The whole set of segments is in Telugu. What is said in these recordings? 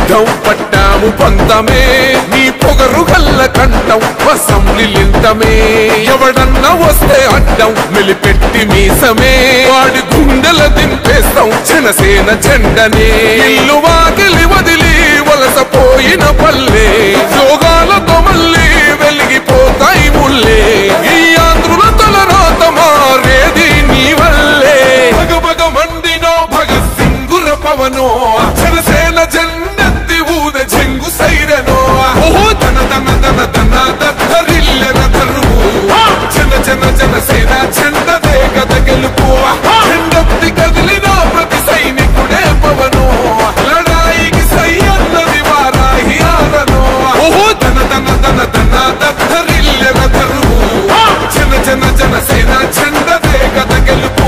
యుద్ధం పట్టాము పంతమే నీ పొగరు గల్ల కంఠం వసంలింతమే ఎవడన్నా వస్తే అడ్డం మెలిపెట్టి మీసమే వాడి గుండెల దింపేస్తాం జనసేన జెండనే ఇల్లు వాకిలి వదిలి వలసపోయిన పల్లె యోగాలతో మళ్ళీ వెలిగిపోతాయి ముల్లే ఈ ఆంధ్రుల తలరాత మారేది నీ వల్లే భగభగ మండినో భగత్ సింగుర పవనో జనసేన జెండెత్తి ఊద జంగు సైరనో ఓహో ధన ధన ధన ధన దద్దరిల్లెన తరువు జన జన జనసేన జెండదే గద గెలుపు జెండెత్తి కదిలిన ప్రతి సైనికుడే పవనో లడాయికి సై అన్నది వారాహి ఆరనో ఓహో ధన ధన ధన ధన దద్దరిల్లెన తరువు జన జన జనసేన జెండదే గద గెలుపు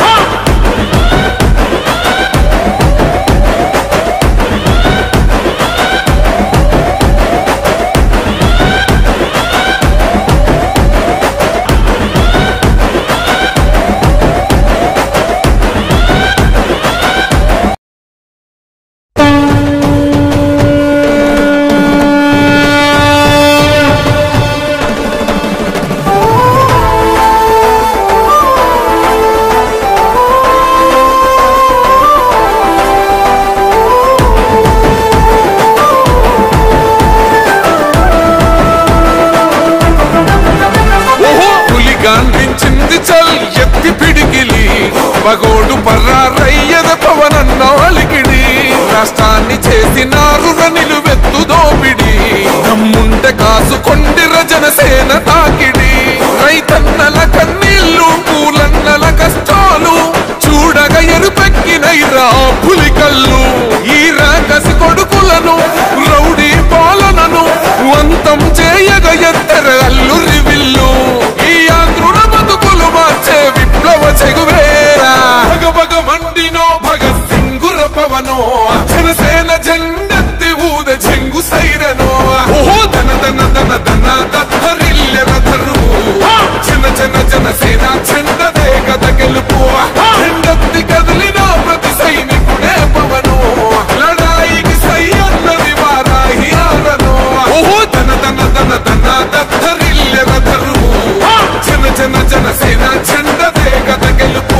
గాంధించింది చల్ ఎత్తి పిడికిలి పగోడు పర్రారయ్యద పవనన్న అలికిడి రాష్ట్రాన్ని చేసినారు నిలువెత్తు దోపిడి దమ్ముంటే కాసుకొండిర జనసేన తాకిడి రైతన్నల కన్నీళ్లు పూలన్నల కష్టాలు చూడగ ఎరుపెక్కినైరా పులికల్లు ఈ రాకసి కొడుకులను రౌడీ పాలనను అంతం చేయగ ఎత్తర అల్లురి విల్లు ఈ ఆంధ్రుల బతుకులు మార్చే విప్లవ చెగువేరా భగభగ మండినో భగత్ సింగుర పవనో జనసేన జెండెత్తి ఊద జంగు సైరనో ఓహో ధన ధన ధన ధన దద్దరిల్లెన తరువు జన జన జనసేన జెండదే గద గెలుపు జెండెత్తి కదిలిన ప్రతి సైనికుడే పవనో లడాయికి సై అన్నది వారాహి ఆరనో ఓహో ధన ధన ధన ధన దద్దరిల్లెన తరువు జన జన జనసేన జెండదే గద గెలుపు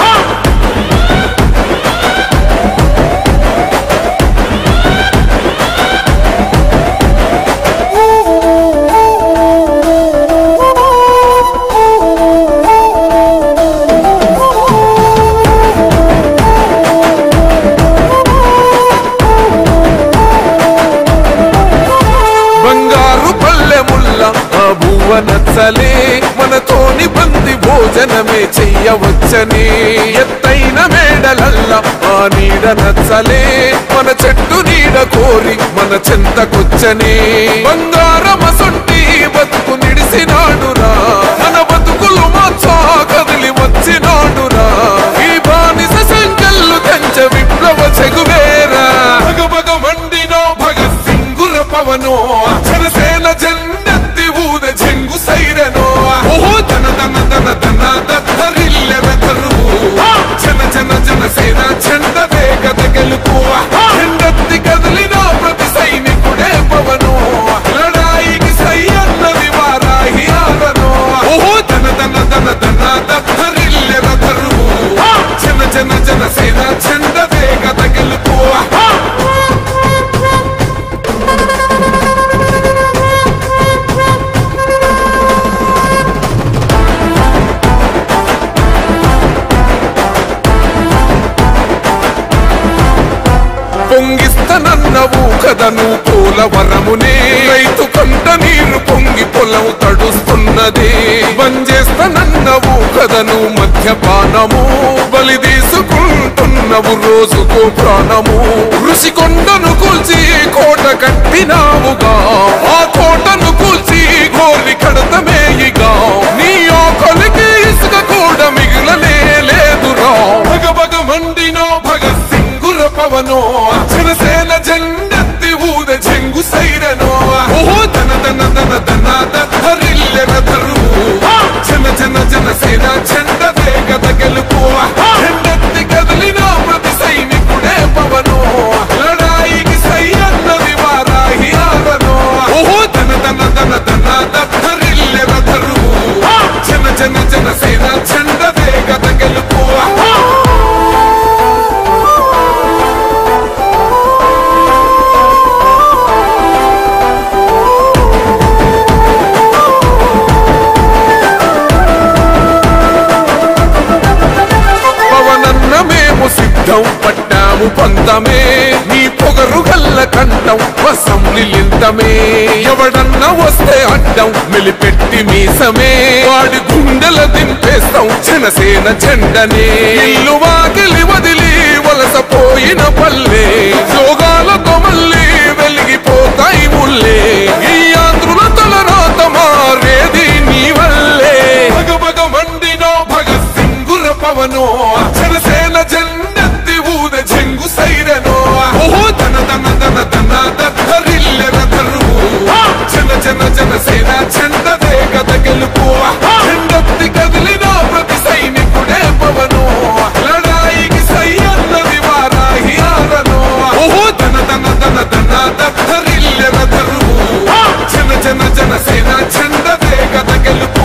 నచ్చలే మనతోని బంది భోజనమే చెయ్యవచ్చని ఎత్తైన మేడలల్ల ఆ నీడ నచ్చలే మన చెట్టు నీడ కోరి మన చెంతకొచ్చని బంగారమసొంటి బతుకు నిడిసినాడురా మన బతుకులు మార్చా కదిలి వచ్చినాడురా ఈ బానిస సంకల్లు తెంచ విప్లవ చెగువేరా భగభగ మండినో భగత్ సింగుర పవనో జనసేన జెండెత్తి ఊద జంగు సైరనో ఓహో ధన ధన ధన ధన దద్దరిల్లెన తరువు జన జన జనసేన జెండదే గద గెలుపు జెండెత్తి కదిలిన ప్రతి సైనికుడే పవనో లడాయికి సై అన్నది వారాహి ఆరనో ఓహో ధన ధన ధన ధన దద్దరిల్లెన తరువు జన జన జనసేన జెండదే గద గెలుపు పొంగిస్తనన్నవు కదను పోలవరమునే రైతు కంట నీరు పొంగి పొలం తడుస్తున్నది బంజేస్తనన్నవు కదను మద్యపానము బలి తీసుకుంటున్నవు రోజుకో ప్రాణము ఋషికొండను కూల్చి కోట కట్టినావుగా ఆ కోటను కూల్చి కోరి కడతమేయిగా నీ ఆకలికి ఇసుక కూడా మిగిలనే లేదురా భగభగ మండినో భగత్ సింగుర పవనో జనసేన జెండెత్తి ఊద జంగు సైరనో ఓహో ధన ధన ధన ధన దద్దరిల్లెన తరువు జన జన జనసేన జెండదే గద గెలుపు జెండెత్తి కదిలిన ప్రతి సైనికుడే పవనో లడాయికి సై అన్న గడ్డం వసం నిలింతమే ఎవడన్నా వస్తే అడ్డం మెలిపెట్టి మీసమే వాడి గుండెల దింపేస్తాం జనసేన జెండనే ఇల్లు వాకిలి వదిలి వలసపోయిన పల్లె యోగాలతో మళ్ళీ వెలిగిపోతాయి ముల్లే ఈ ఆంధ్రుల తలరాత మారేది నీ వల్లే భగభగ మండినో భగత్ సింగుర పవనో జనసేన జెండెత్తి ఊద చెంగు సైరనో ఓహో ధన ధన ధన ధన దద్దరిల్లెన దరువు జన జన జనసేన జెండదే గద గెలుపు జెండెత్తి కదిలిన ప్రతి సైనికుడే పవనో లడాయికి సై అన్నది వారాహి ఆరనో ఓహో ధన ధన ధన ధన దద్దరిల్లెన దరువు జన జన జనసేన జెండదే గద గెలుపు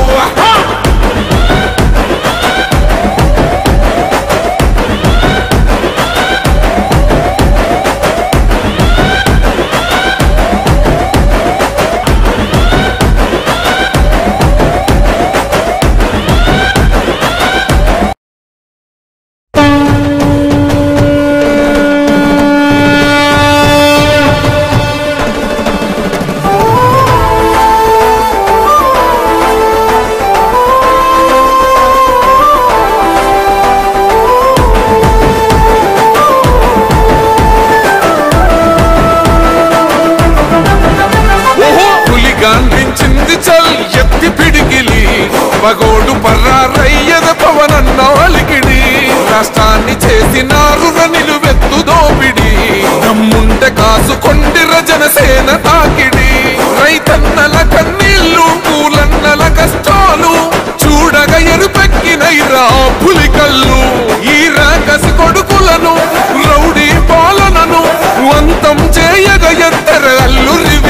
పగోడు పర్రారయ్యద పవనన్న అలిగిడి రాష్ట్రాన్ని చేసినారు నిలువెత్తు దోపిడి దమ్ముంటే కాసుకొండిర జనసేన తాకిడి రైతన్నల కన్నీళ్లు పూలన్నల కష్టాలు చూడగ ఎరుపెక్కినైరా పులికల్లు ఈ రాకసి కొడుకులను రౌడీ పాలనను అంతం చేయగ ఎత్తర అల్లురివి